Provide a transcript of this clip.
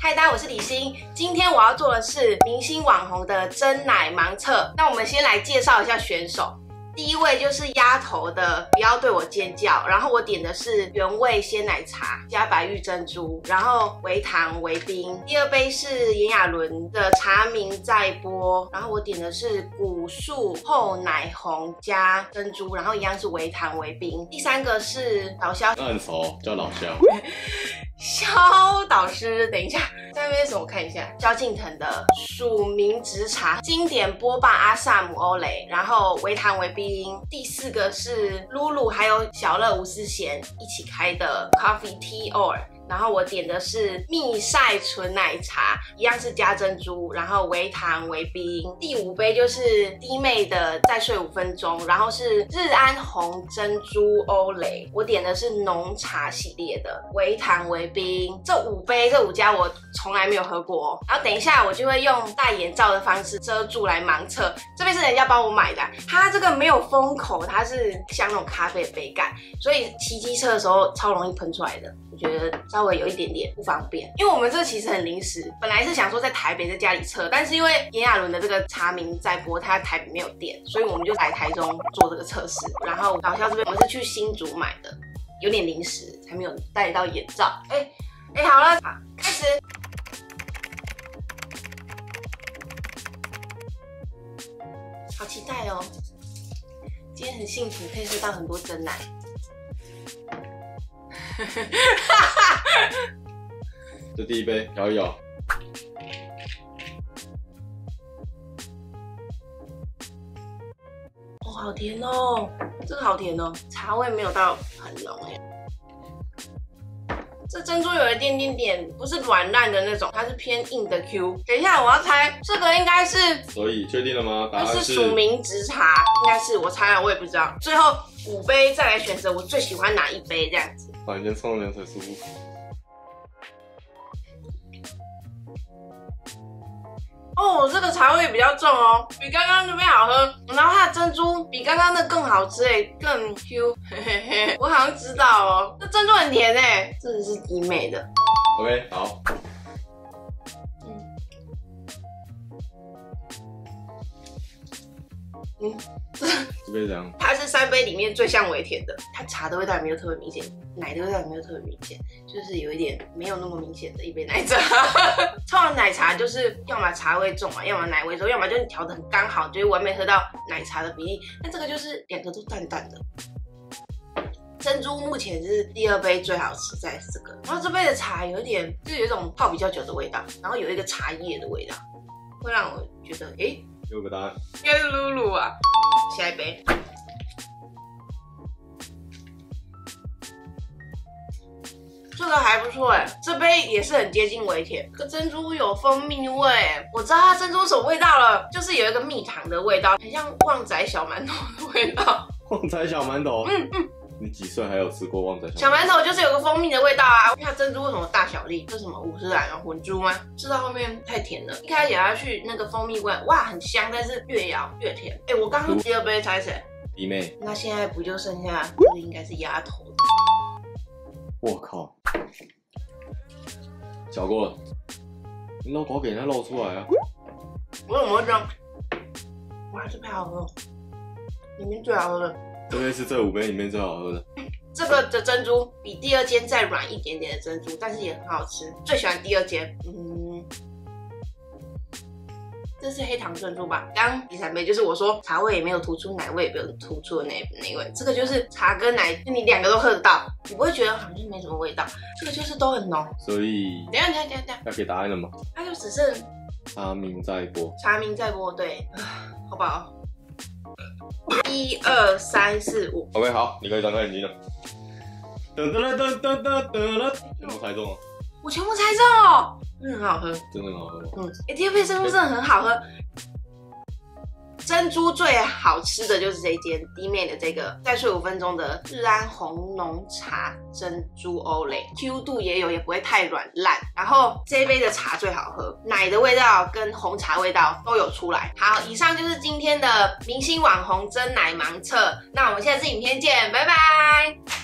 嗨，大家，我是李欣。今天我要做的是明星网红的真奶盲测。那我们先来介绍一下选手。第一位就是鸭头的，不要对我尖叫。然后我点的是原味鲜奶茶加白玉珍珠，然后微糖微冰。第二杯是炎亚纶的茶茗在波，然后我点的是古树厚奶红加珍珠，然后一样是微糖微冰。第三个是老肖， 那很熟，叫老肖。 肖导师，等一下，在那边什么？我看一下，萧敬腾的署名直茶经典波霸阿萨姆欧蕾，然后微糖微冰。第四个是露露还有小乐吴思贤一起开的 Coffee Tea Or。然后我点的是蜜晒纯奶茶，一样是加珍珠，然后微糖微冰。第五杯就是弟妹的再睡5分钟，然后是日安红珍珠欧蕾，我点的是浓茶系列的，微糖微冰。这5家我从来没有喝过哦。然后等一下我就会用戴眼罩的方式遮住来盲测。这杯是人家帮我买的，它这个没有封口，它是像那种咖啡的杯盖，所以骑机车的时候超容易喷出来的。我觉得稍微有一点点不方便，因为我们这其实很临时，本来是想说在台北在家里测，但是因为炎亚纶的这个茶茗在播，他台北没有店，所以我们就来台中做这个测试。然后老肖这边我们是去新竹买的，有点临时，才没有戴到眼罩。好了，好，开始。好期待哦！今天很幸福，可以喝到很多真奶。 这第一杯摇一摇， 哦，好甜哦，这个好甜哦，茶味没有到很浓耶。这珍珠有一点点不是软烂的那种，它是偏硬的 Q。等一下，我要猜这个应该是， 所以确定了吗？答案是署名直茶，应该是我猜了，我也不知道。最后5杯再来选择我最喜欢哪一杯这样子。 把你先冲凉才舒服。 哦，这个茶味比较重哦，比刚刚那边好喝。然后它的珍珠比刚刚那更好吃哎，更 Q。我好像知道哦，这珍珠很甜哎，这是弟妹的。 OK， 好。这杯怎样？ 它是3杯里面最像微甜的，它茶的味道也没有特别明显，奶的味道也没有特别明显，就是有一点没有那么明显的一杯奶茶。通常奶茶就是要么茶味重嘛，要么奶味重，要么就是你调的很刚好，就是完美喝到奶茶的比例。但这个就是2个都淡淡的。珍珠目前是第2杯最好吃，再是这个。然后这杯的茶有点，就是有一种泡比较久的味道，然后有一个茶叶的味道，会让我觉得给我个答案。 应该是露露啊。下一杯。这个还不错哎，这杯也是很接近微甜。这个珍珠有蜂蜜味，我知道它珍珠什么味道了，就是有一个蜜糖的味道，很像旺仔小馒头的味道。 旺仔小馒头？你几岁还有吃过旺仔小馒头？就是有个蜂蜜的味道啊。它珍珠为什么大小粒？这什么50兰啊混珠吗？吃到后面太甜了，一开始咬下去那个蜂蜜味，哇，很香，但是越咬越甜。我刚刚第2杯猜谁？ 弟妹。 那现在不就剩下这应该是鸭头。 我靠！搅过了，你漏口给人家漏出来啊！ 我怎么会这样？哇，这杯好喝，里面最好喝的。 这杯是这5杯里面最好喝的。 这个的珍珠比第2间再软一点点的珍珠，但是也很好吃。最喜欢第2间，这是黑糖珍珠吧？刚第3杯就是我说茶味也没有突出，奶味也没有突出的那一味。这个就是茶跟奶，你2个都喝得到，你不会觉得好像没什么味道。这个就是都很浓。 所以等一下， 要给答案了吗？ 它就只剩茶茗在播。 茶茗在播，对，好不好？1、2、3、4、5。 OK， 好，你可以张开眼睛了。噔噔噔噔噔噔噔，全部猜中了。 我全部猜中哦，真的很好喝， 真的很好喝。 第2杯珍珠真的很好喝。珍珠最好吃的就是这一间弟妹的这个再睡5分钟的日安红浓茶珍珠欧蕾 ，Q 度也有，也不会太软烂。然后这一杯的茶最好喝，奶的味道跟红茶味道都有出来。好，以上就是今天的明星网红真奶盲测，那我们下次影片见，拜拜。